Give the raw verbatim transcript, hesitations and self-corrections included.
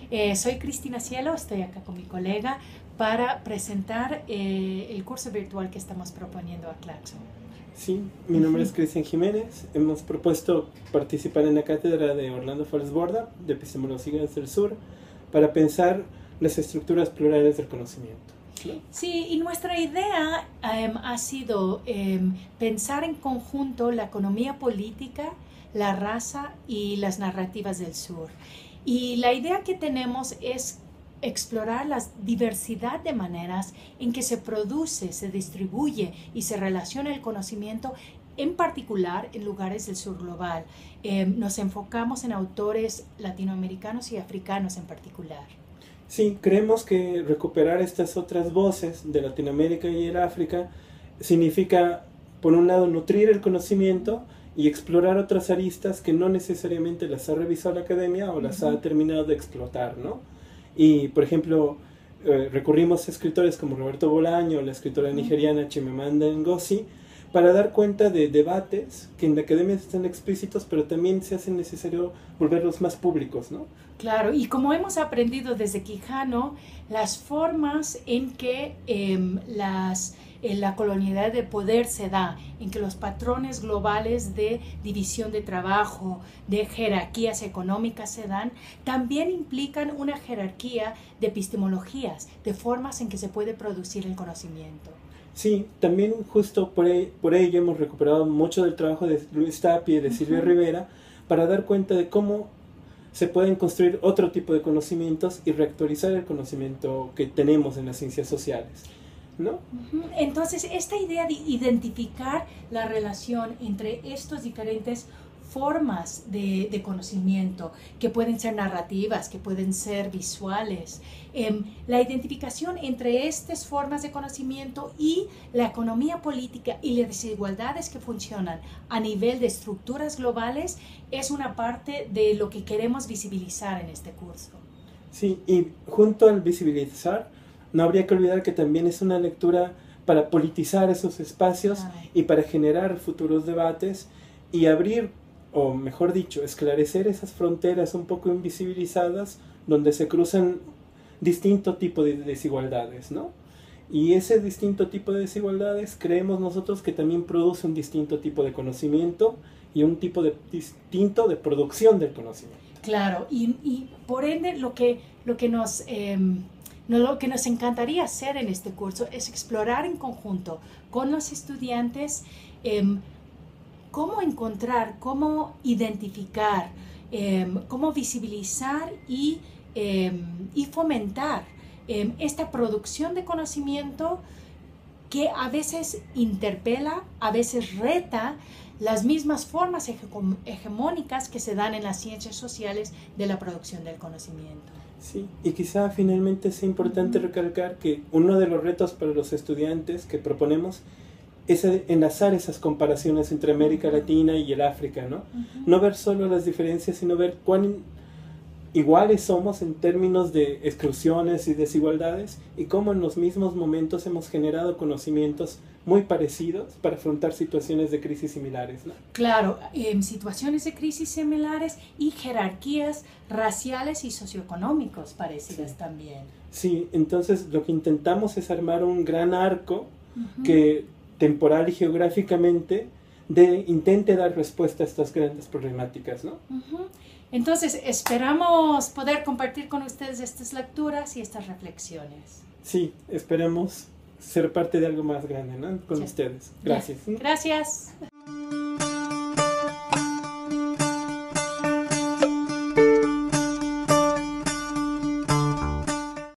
Eh, soy Cristina Cielo, estoy acá con mi colega para presentar eh, el curso virtual que estamos proponiendo a Claxo. Sí, mi nombre es Cristian Jiménez. Hemos propuesto participar en la cátedra de Orlando Flores Borda, de Epistemología del Sur, para pensar las estructuras plurales del conocimiento. ¿Sí? Sí, y nuestra idea um, ha sido um, pensar en conjunto la economía política, la raza y las narrativas del sur. Y la idea que tenemos es explorar la diversidad de maneras en que se produce, se distribuye y se relaciona el conocimiento, en particular en lugares del sur global. Eh, nos enfocamos en autores latinoamericanos y africanos en particular. Sí, creemos que recuperar estas otras voces de Latinoamérica y el África significa, por un lado, nutrir el conocimiento y explorar otras aristas que no necesariamente las ha revisado la academia o las uh-huh. ha terminado de explotar, ¿no? Y, por ejemplo, eh, recurrimos a escritores como Roberto Bolaño, la escritora nigeriana Chimamanda Ngozi, para dar cuenta de debates que en la academia están explícitos, pero también se hace necesario volverlos más públicos, ¿no? Claro, y como hemos aprendido desde Quijano, las formas en que eh, las, eh, la colonialidad de poder se da, en que los patrones globales de división de trabajo, de jerarquías económicas se dan, también implican una jerarquía de epistemologías, de formas en que se puede producir el conocimiento. Sí, también justo por, el, por ello hemos recuperado mucho del trabajo de Luis Tapia y de Silvia uh-huh. Rivera para dar cuenta de cómo se pueden construir otro tipo de conocimientos y reactualizar el conocimiento que tenemos en las ciencias sociales, ¿no? Uh-huh. Entonces, esta idea de identificar la relación entre estos diferentes formas de, de conocimiento, que pueden ser narrativas, que pueden ser visuales, eh, la identificación entre estas formas de conocimiento y la economía política y las desigualdades que funcionan a nivel de estructuras globales es una parte de lo que queremos visibilizar en este curso. Sí, y junto al visibilizar, no habría que olvidar que también es una lectura para politizar esos espacios ah. y para generar futuros debates y abrir, o mejor dicho, esclarecer esas fronteras un poco invisibilizadas donde se cruzan distinto tipo de desigualdades, ¿no? Y ese distinto tipo de desigualdades creemos nosotros que también produce un distinto tipo de conocimiento y un tipo de, distinto de producción del conocimiento. Claro, y, y por ende lo que, lo, que nos, eh, lo que nos encantaría hacer en este curso es explorar en conjunto con los estudiantes eh, cómo encontrar, cómo identificar, eh, cómo visibilizar y, eh, y fomentar eh, esta producción de conocimiento que a veces interpela, a veces reta las mismas formas hege hegemónicas que se dan en las ciencias sociales de la producción del conocimiento. Sí, y quizá finalmente sea importante uh-huh. recalcar que uno de los retos para los estudiantes que proponemos es enlazar esas comparaciones entre América Latina y el África, ¿no? Uh-huh. No ver solo las diferencias, sino ver cuán iguales somos en términos de exclusiones y desigualdades y cómo en los mismos momentos hemos generado conocimientos muy parecidos para afrontar situaciones de crisis similares, ¿no? Claro, en situaciones de crisis similares y jerarquías raciales y socioeconómicos parecidas sí. también. Sí, entonces lo que intentamos es armar un gran arco uh-huh. que temporal y geográficamente de, intente dar respuesta a estas grandes problemáticas, ¿no? Uh-huh. Entonces, esperamos poder compartir con ustedes estas lecturas y estas reflexiones. Sí, esperemos ser parte de algo más grande, ¿no? Con sí. ustedes. Gracias. Gracias.